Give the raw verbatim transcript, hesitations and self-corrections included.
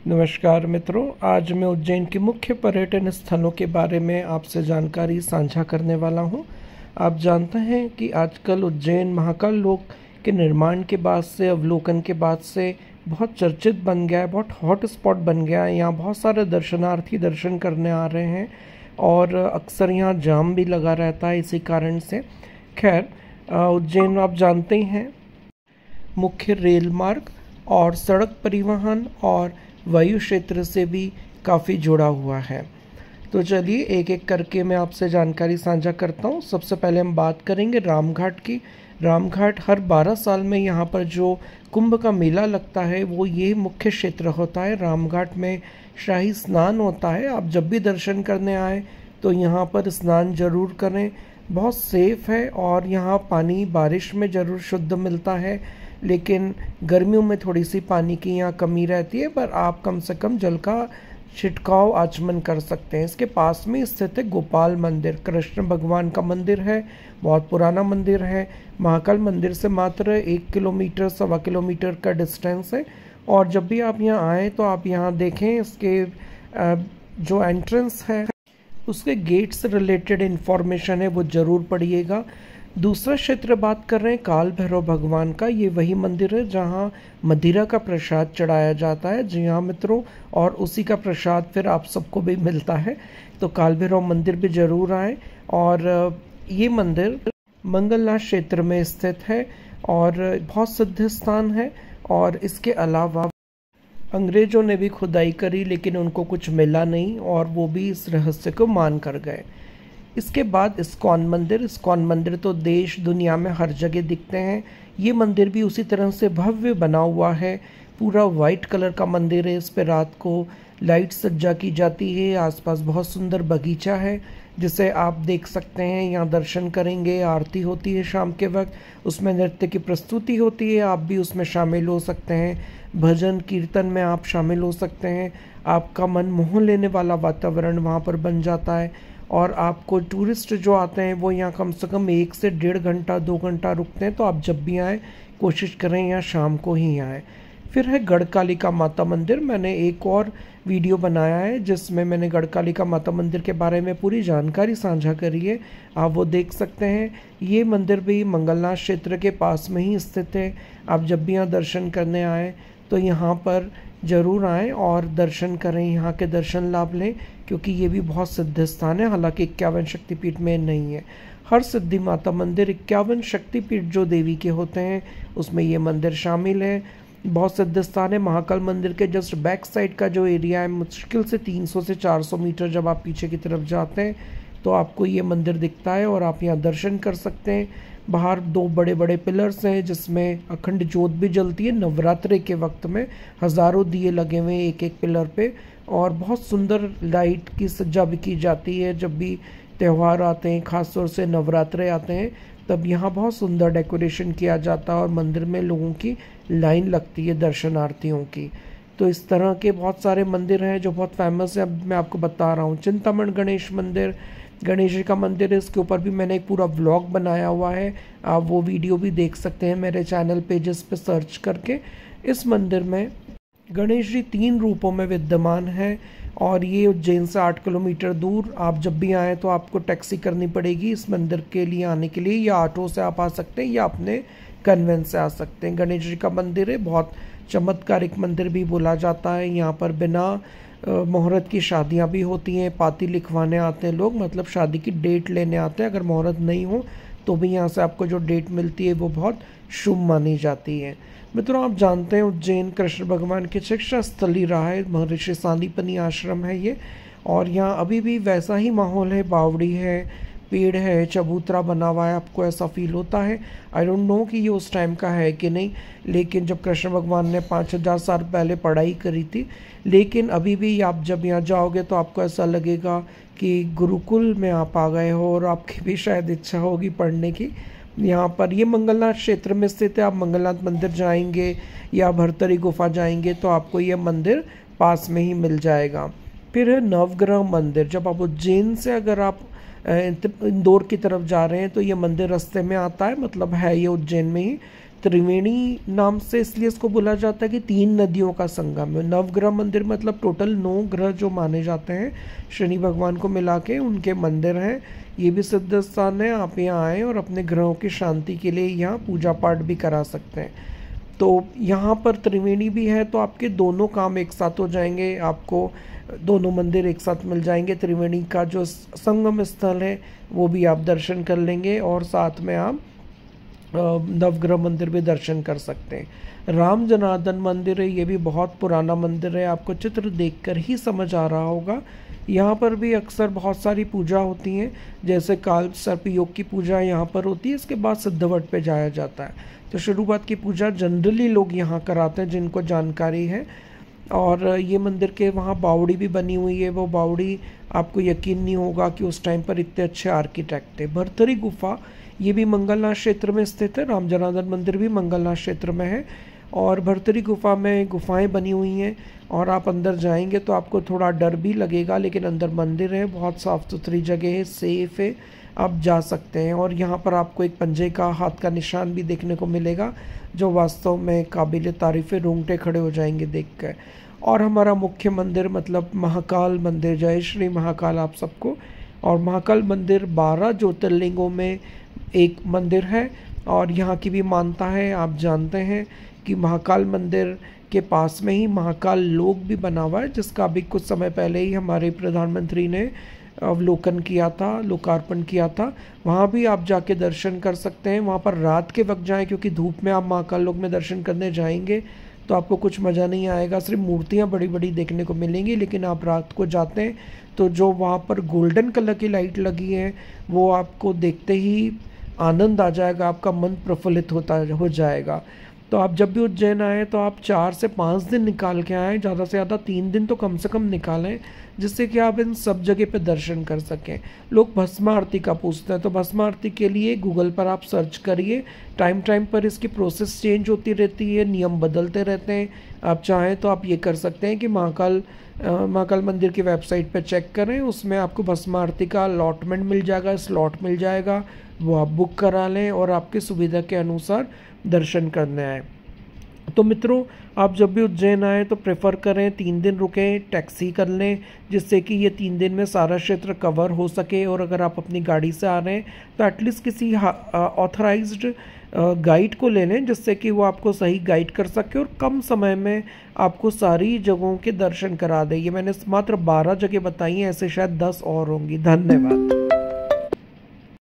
नमस्कार मित्रों, आज मैं उज्जैन के मुख्य पर्यटन स्थलों के बारे में आपसे जानकारी साझा करने वाला हूं। आप जानते हैं कि आजकल उज्जैन महाकाल लोक के निर्माण के बाद से, अवलोकन के बाद से बहुत चर्चित बन गया है, बहुत हॉट स्पॉट बन गया है। यहाँ बहुत सारे दर्शनार्थी दर्शन करने आ रहे हैं और अक्सर यहाँ जाम भी लगा रहता है इसी कारण से। खैर, उज्जैन आप जानते ही हैं मुख्य रेल मार्ग और सड़क परिवहन और वायु क्षेत्र से भी काफ़ी जुड़ा हुआ है। तो चलिए एक एक करके मैं आपसे जानकारी साझा करता हूँ। सबसे पहले हम बात करेंगे रामघाट की। रामघाट हर बारह साल में यहाँ पर जो कुंभ का मेला लगता है वो ये मुख्य क्षेत्र होता है। रामघाट में शाही स्नान होता है। आप जब भी दर्शन करने आए तो यहाँ पर स्नान जरूर करें। बहुत सेफ है और यहाँ पानी बारिश में ज़रूर शुद्ध मिलता है, लेकिन गर्मियों में थोड़ी सी पानी की यहाँ कमी रहती है, पर आप कम से कम जल का छिड़काव आचमन कर सकते हैं। इसके पास में स्थित है गोपाल मंदिर, कृष्ण भगवान का मंदिर है। बहुत पुराना मंदिर है। महाकाल मंदिर से मात्र एक किलोमीटर सवा किलोमीटर का डिस्टेंस है। और जब भी आप यहाँ आए तो आप यहाँ देखें, इसके जो एंट्रेंस है उसके गेट से रिलेटेड इन्फॉर्मेशन है वो ज़रूर पढ़िएगा। दूसरा क्षेत्र बात कर रहे हैं काल भैरव भगवान का। ये वही मंदिर है जहाँ मदिरा का प्रसाद चढ़ाया जाता है। जी हाँ मित्रों, और उसी का प्रसाद फिर आप सबको भी मिलता है। तो काल भैरव मंदिर भी जरूर आए। और ये मंदिर मंगलनाथ क्षेत्र में स्थित है और बहुत सिद्ध स्थान है। और इसके अलावा अंग्रेजों ने भी खुदाई करी, लेकिन उनको कुछ मिला नहीं और वो भी इस रहस्य को मान कर गए। इसके बाद इस्कॉन मंदिर। इस्कॉन मंदिर तो देश दुनिया में हर जगह दिखते हैं। ये मंदिर भी उसी तरह से भव्य बना हुआ है। पूरा वाइट कलर का मंदिर है। इस पर रात को लाइट सज्जा की जाती है। आसपास बहुत सुंदर बगीचा है जिसे आप देख सकते हैं। यहाँ दर्शन करेंगे, आरती होती है शाम के वक्त, उसमें नृत्य की प्रस्तुति होती है, आप भी उसमें शामिल हो सकते हैं। भजन कीर्तन में आप शामिल हो सकते हैं। आपका मन मोह लेने वाला वातावरण वहाँ पर बन जाता है। और आपको टूरिस्ट जो आते हैं वो यहाँ कम से कम एक से डेढ़ घंटा दो घंटा रुकते हैं। तो आप जब भी आएँ कोशिश करें यहाँ शाम को ही आएँ। फिर है गढ़कालिका माता मंदिर। मैंने एक और वीडियो बनाया है जिसमें मैंने गढ़कालिका माता मंदिर के बारे में पूरी जानकारी साझा करी है, आप वो देख सकते हैं। ये मंदिर भी मंगलनाथ क्षेत्र के पास में ही स्थित है। आप जब भी यहाँ दर्शन करने आएँ तो यहाँ पर ज़रूर आएँ और दर्शन करें, यहाँ के दर्शन लाभ लें, क्योंकि ये भी बहुत सिद्ध स्थान है। हालांकि इक्यावन शक्तिपीठ में नहीं है। हर सिद्धि माता मंदिर इक्यावन शक्तिपीठ जो देवी के होते हैं उसमें ये मंदिर शामिल है। बहुत सिद्ध स्थान है। महाकाल मंदिर के जस्ट बैक साइड का जो एरिया है, मुश्किल से तीन सौ से चार सौ मीटर जब आप पीछे की तरफ जाते हैं तो आपको ये मंदिर दिखता है और आप यहाँ दर्शन कर सकते हैं। बाहर दो बड़े बड़े पिलर्स हैं जिसमें अखंड ज्योत भी जलती है। नवरात्रि के वक्त में हज़ारों दिए लगे हुए हैं एक एक पिलर पे, और बहुत सुंदर लाइट की सज्जा भी की जाती है। जब भी त्यौहार आते हैं, खासतौर से नवरात्रे आते हैं, तब यहाँ बहुत सुंदर डेकोरेशन किया जाता है और मंदिर में लोगों की लाइन लगती है दर्शनार्थियों की। तो इस तरह के बहुत सारे मंदिर हैं जो बहुत फेमस है। अब मैं आपको बता रहा हूँ चिंतामण गणेश मंदिर, गणेश जी का मंदिर है। इसके ऊपर भी मैंने एक पूरा व्लॉग बनाया हुआ है, आप वो वीडियो भी देख सकते हैं मेरे चैनल पेजेस पे सर्च करके। इस मंदिर में गणेश जी तीन रूपों में विद्यमान है और ये उज्जैन से आठ किलोमीटर दूर। आप जब भी आएँ तो आपको टैक्सी करनी पड़ेगी इस मंदिर के लिए आने के लिए, या ऑटो से आप आ सकते हैं या अपने कन्वेंस से आ सकते हैं। गणेश जी का मंदिर है, बहुत चमत्कारिक मंदिर भी बोला जाता है। यहाँ पर बिना मुहूर्त की शादियाँ भी होती हैं। पाती लिखवाने आते हैं लोग, मतलब शादी की डेट लेने आते हैं। अगर मुहूर्त नहीं हो तो भी यहाँ से आपको जो डेट मिलती है वो बहुत शुभ मानी जाती है। मित्रों, आप जानते हैं उज्जैन कृष्ण भगवान की शिक्षा स्थली रहा है। महर्षि सांदीपनि आश्रम है ये, और यहाँ अभी भी वैसा ही माहौल है। बावड़ी है, पेड़ है, चबूतरा बना हुआ है, आपको ऐसा फील होता है। आई डोंट नो कि ये उस टाइम का है कि नहीं, लेकिन जब कृष्ण भगवान ने पाँच हजार साल पहले पढ़ाई करी थी। लेकिन अभी भी आप जब यहाँ जाओगे तो आपको ऐसा लगेगा कि गुरुकुल में आप आ गए हो, और आपकी भी शायद इच्छा होगी पढ़ने की। यहाँ पर ये मंगलनाथ क्षेत्र में स्थित है। आप मंगलनाथ मंदिर जाएंगे या भरतरी गुफा जाएंगे तो आपको ये मंदिर पास में ही मिल जाएगा। फिर है नवग्रह मंदिर। जब आप उज्जैन से अगर आप इंदौर की तरफ जा रहे हैं तो ये मंदिर रास्ते में आता है, मतलब है ये उज्जैन में ही। त्रिवेणी नाम से इसलिए इसको बोला जाता है कि तीन नदियों का संगम है। नवग्रह मंदिर मतलब टोटल नौ ग्रह जो माने जाते हैं शनि भगवान को मिला के उनके मंदिर हैं। ये भी सिद्ध स्थान है, आप यहाँ आएँ और अपने ग्रहों की शांति के लिए यहाँ पूजा पाठ भी करा सकते हैं। तो यहाँ पर त्रिवेणी भी है, तो आपके दोनों काम एक साथ हो जाएंगे, आपको दोनों मंदिर एक साथ मिल जाएंगे। त्रिवेणी का जो संगम स्थल है वो भी आप दर्शन कर लेंगे और साथ में आप नवग्रह मंदिर भी दर्शन कर सकते हैं। राम जनार्दन मंदिर है, ये भी बहुत पुराना मंदिर है, आपको चित्र देखकर ही समझ आ रहा होगा। यहाँ पर भी अक्सर बहुत सारी पूजा होती हैं, जैसे काल सर्प योग की पूजा यहाँ पर होती है, इसके बाद सिद्धवट पे जाया जाता है। तो शुरुआत की पूजा जनरली लोग यहाँ कराते हैं जिनको जानकारी है। और ये मंदिर के वहाँ बावड़ी भी बनी हुई है, वो बावड़ी आपको यकीन नहीं होगा कि उस टाइम पर इतने अच्छे आर्किटेक्ट थे। भरथरी गुफा ये भी मंगलनाथ क्षेत्र में स्थित है, राम जनार्दन मंदिर भी मंगलनाथ क्षेत्र में है। और भरथरी गुफा में गुफाएं बनी हुई हैं और आप अंदर जाएंगे तो आपको थोड़ा डर भी लगेगा, लेकिन अंदर मंदिर है, बहुत साफ़ सुथरी जगह है, सेफ़ है, आप जा सकते हैं। और यहाँ पर आपको एक पंजे का हाथ का निशान भी देखने को मिलेगा जो वास्तव में काबिल तारीफ़ है, रोंगटे खड़े हो जाएंगे देख कर। और हमारा मुख्य मंदिर मतलब महाकाल मंदिर, जय श्री महाकाल आप सबको। और महाकाल मंदिर बारह ज्योतिर्लिंगों में एक मंदिर है और यहाँ की भी मान्यता है। आप जानते हैं कि महाकाल मंदिर के पास में ही महाकाल लोक भी बना हुआ है, जिसका अभी कुछ समय पहले ही हमारे प्रधानमंत्री ने अवलोकन किया था, लोकार्पण किया था। वहाँ भी आप जाके दर्शन कर सकते हैं। वहाँ पर रात के वक्त जाएं, क्योंकि धूप में आप महाकाल लोक में दर्शन करने जाएंगे तो आपको कुछ मज़ा नहीं आएगा, सिर्फ मूर्तियाँ बड़ी बड़ी देखने को मिलेंगी। लेकिन आप रात को जाते हैं तो जो वहाँ पर गोल्डन कलर की लाइट लगी है वो आपको देखते ही आनंद आ जाएगा, आपका मन प्रफुल्लित होता हो जाएगा। तो आप जब भी उज्जैन आएँ तो आप चार से पाँच दिन निकाल के आएँ, ज़्यादा से ज़्यादा तीन दिन तो कम से कम निकालें, जिससे कि आप इन सब जगह पे दर्शन कर सकें। लोग भस्म आरती का पूछते हैं, तो भस्म आरती के लिए गूगल पर आप सर्च करिए। टाइम टाइम पर इसकी प्रोसेस चेंज होती रहती है, नियम बदलते रहते हैं। आप चाहें तो आप ये कर सकते हैं कि महाकाल महाकाल मंदिर की वेबसाइट पर चेक करें, उसमें आपको भस्म आरती का अलॉटमेंट मिल जाएगा, स्लॉट मिल जाएगा, वो आप बुक करा लें और आपकी सुविधा के अनुसार दर्शन करने आए। तो मित्रों, आप जब भी उज्जैन आएँ तो प्रेफर करें तीन दिन रुकें, टैक्सी कर लें, जिससे कि ये तीन दिन में सारा क्षेत्र कवर हो सके। और अगर आप अपनी गाड़ी से आ रहे हैं तो एटलीस्ट किसी ऑथराइज्ड गाइड को ले लें, जिससे कि वो आपको सही गाइड कर सके और कम समय में आपको सारी जगहों के दर्शन करा दे। ये मैंने मात्र बारह जगह बताई हैं, ऐसे शायद दस और होंगी। धन्यवाद।